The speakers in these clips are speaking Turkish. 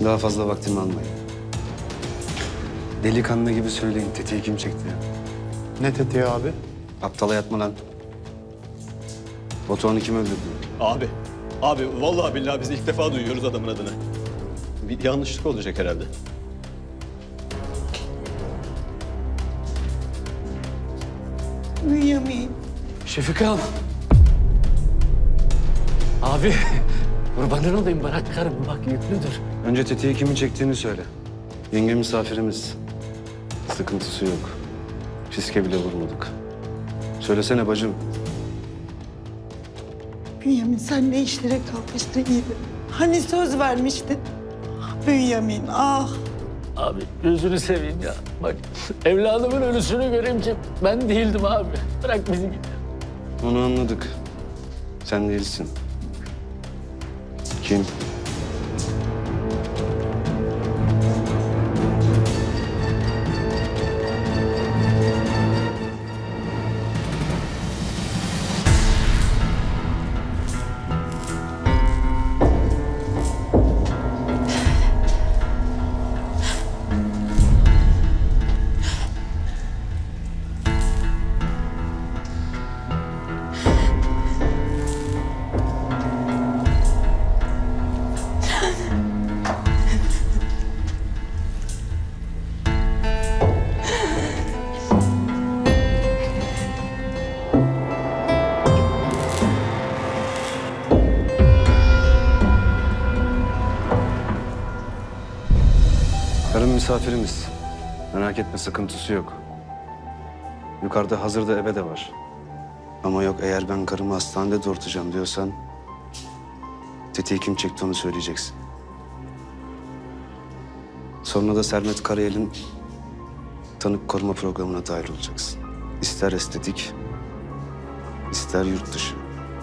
Daha fazla vaktimi almayın. Delikanlı gibi söyleyin, tetiği kim çekti ya? Ne tetiği abi? Aptala yatma lan. Batuhan'ı kim öldürdü? Abi vallahi billahi biz ilk defa duyuyoruz adamın adını. Bir yanlışlık olacak herhalde. Bünyamin. Şefikam. Abi, kurbanın olayım bırak karım bak yüklüdür. Önce tetiği kimin çektiğini söyle. Yenge misafirimiz. Sıkıntısı yok. Fiske bile vurmadık. Söylesene bacım. Bünyamin sen ne işlere kalkıştın yine? Hani söz vermiştin? Ah, Bünyamin ah. Abi gözünü seveyim ya. Bak evladımın ölüsünü göreyim ki ben değildim abi. Bırak bizi gidelim. Onu anladık. Sen değilsin. Kim? Karım misafirimiz. Merak etme, sıkıntısı yok. Yukarıda hazırda eve de var. Ama yok, eğer ben karımı hastanede doğurtacağım diyorsan... tetiği kim çekti onu söyleyeceksin. Sonra da Sermet Karayel'in tanık koruma programına dahil olacaksın. İster estetik, ister yurt dışı.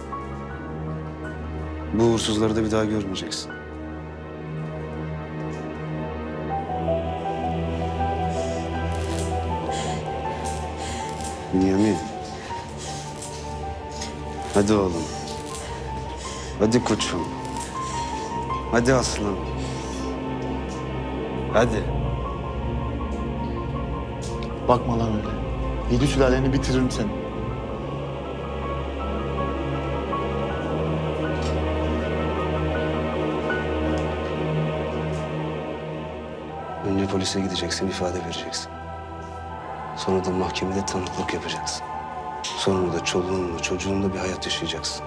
Bu uğursuzları da bir daha görmeyeceksin. Bünyamin. Hadi oğlum. Hadi koçum. Hadi aslanım. Hadi. Bakma lan öyle. 7 sülaleni bitiririm seni. Önce polise gideceksin, ifade vereceksin. Sonra da mahkemede tanıklık yapacaksın. Sonra da çoluğunla, çocuğunla bir hayat yaşayacaksın.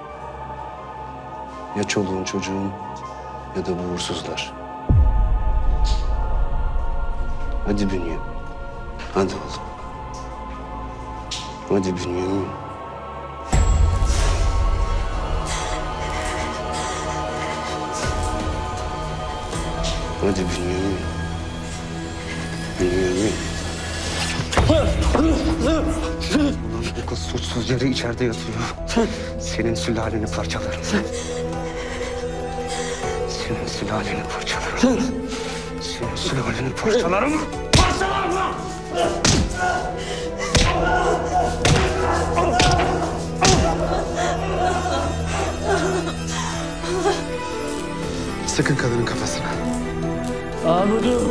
Ya çoluğun, çocuğun ya da bu uğursuzlar. Hadi Bünyamin. Hadi oğlum. Hadi Bünyamin. Hadi Bünyamin. Bünyamin. Ulan bu kız suçsuz yere içeride yatıyor. Senin sülaleni parçalarım. Senin sülaleni parçalarım. Senin sülaleni parçalarım. Parçalarım lan! Sıkın kadının kafasına. Amudu.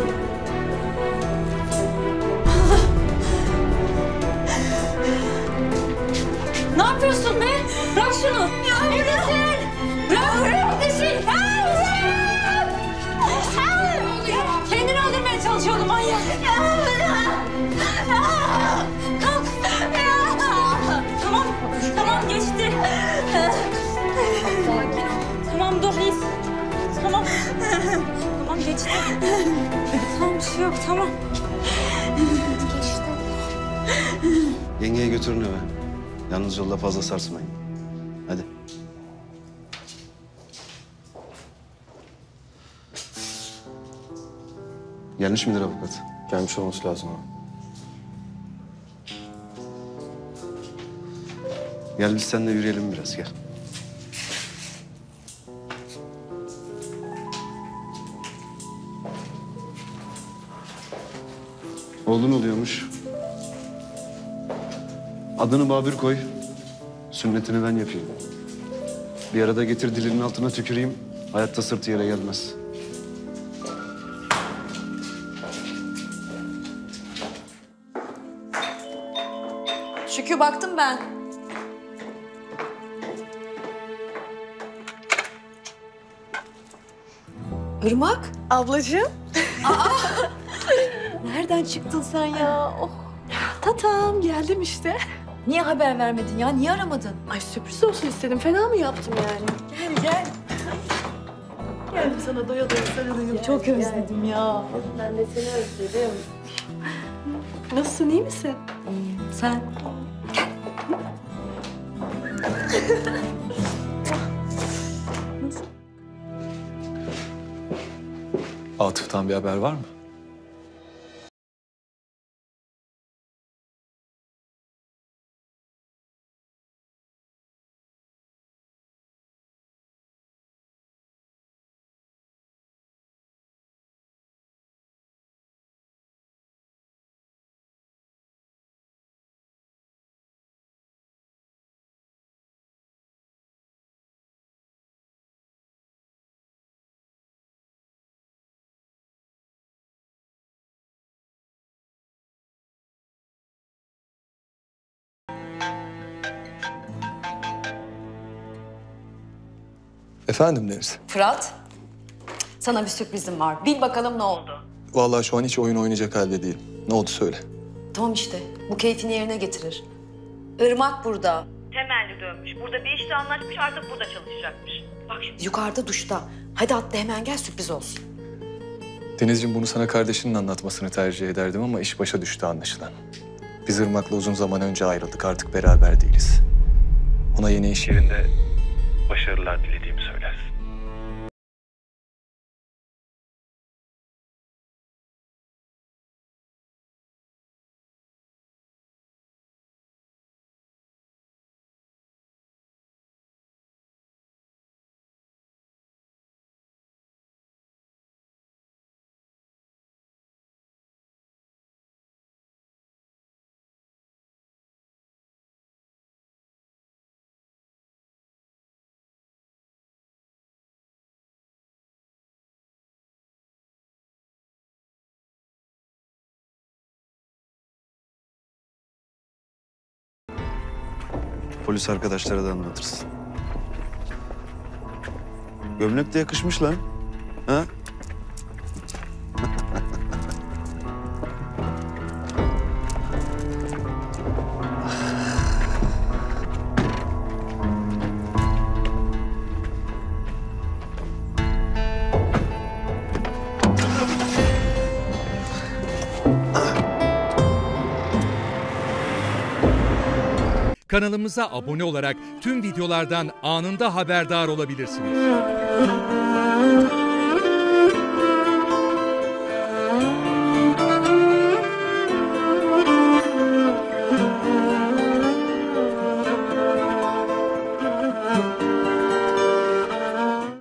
Ne yapıyorsun be? Bırak şunu. Ya neredesin? Bırak neredesin? Kendini öldürmeye çalışıyordu manyak. Kalk. Tamam geçti. Sakin ol. Tamam dur biz. Tamam. Tamam geçti. Tamam bir şey yok tamam. Geçti. Yengeyi götürün eve. Yalnız yolda fazla sarsmayın. Hadi. Gelmiş midir avukat? Gelmiş olması lazım abi. Gel biz seninle yürüyelim biraz, gel. Oğlun oluyormuş. Adını Babür koy. Sünnetini ben yapayım. Bir arada getir dilinin altına tüküreyim. Hayatta sırtı yere gelmez. Şükrü baktım ben. Irmak. Ablacığım. Nereden çıktın sen ya? Oh. Tatam geldim işte. Niye haber vermedin ya? Niye aramadın? Ay sürpriz olsun istedim. Fena mı yaptım yani? Gel gel. Geldim sana doya doya sarılayım. Çok özledim ya. Ben de seni özledim. Nasılsın, iyi misin? Sen? Atıf'tan bir haber var mı? Efendim Deniz. Fırat. Sana bir sürprizim var. Bil bakalım ne oldu? Vallahi şu an hiç oyun oynayacak halde değilim. Ne oldu söyle. Tamam işte. Bu keyfini yerine getirir. Irmak burada. Temelli dönmüş. Burada bir işte anlaşmış, artık burada çalışacakmış. Bak şimdi. Yukarıda duşta. Hadi atla hemen gel, sürpriz olsun. Denizciğim, bunu sana kardeşinin anlatmasını tercih ederdim ama iş başa düştü anlaşılan. Biz Irmak'la uzun zaman önce ayrıldık. Artık beraber değiliz. Ona yeni iş yerinde başarılar dilediğimi söylersin. Polis arkadaşlara da anlatırsın. Gömlek de yakışmış lan. Ha? Kanalımıza abone olarak tüm videolardan anında haberdar olabilirsiniz.